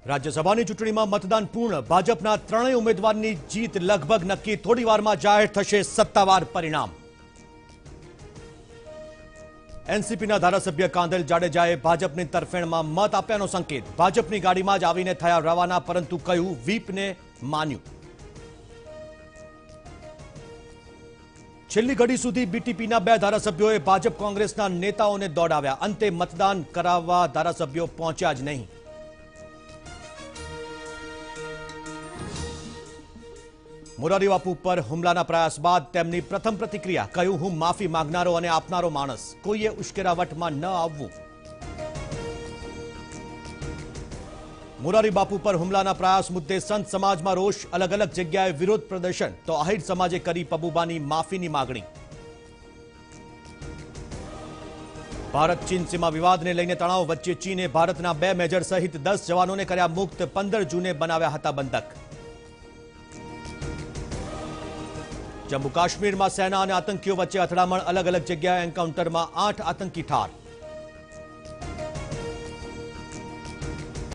રાજ્યસભાની ચૂંટણીમાં મતદાન પૂર્ણ, ભાજપના ત્રણેય ઉમેદવારની જીત લગભગ નક્કી, થોડીવારમાં જાહેર થશે સત્તાવાર પરિણામ। એનસીપીના ધારાસભ્ય કાંધલ જાડેજાએ ભાજપની તરફેણમાં મત આપ્યાનો સંકેત, ભાજપની ગાડીમાં જ આવીને થયા રવાના, પરંતુ કહ્યું વ્હીપને માન્યું। છેલ્લી ઘડી સુધી બીટીપીના બે ધારાસભ્યોએ ભાજપ કોંગ્રેસના નેતાઓને દોડાવ્યા, અંતે મતદાન કરાવવા ધારાસભ્યો પહોંચ્યા જ નહીં। મોરારી બાપુ પર હુમલાના પ્રયાસ બાદ તેમની પ્રથમ પ્રતિક્રિયા, કહ્યું હું માફી માંગનારો અને આપનારો માણસ, કોઈએ ઉશ્કેરાવટમાં ન આવવું। મોરારી બાપુ પર હુમલાના પ્રયાસ મુદ્દે સંત સમાજમાં રોષ, અલગ અલગ જગ્યાએ વિરોધ પ્રદર્શન, તો આહિર સમાજે કરી પબુબાની માફીની માગણી। ભારત ચીન સીમા વિવાદને લઈને તણાવ વચ્ચે ચીને ભારતના 2 મેજર સહિત 10 જવાનોને કર્યા મુક્ત, 15 જૂને બનાવ્યા હતા બંધક। જમ્મુ કાશ્મીરમાં સેના અને આતંકીઓ વચ્ચે અથડામણ, અલગ અલગ જગ્યાએ એન્કાઉન્ટરમાં 8 આતંકી ઠાર।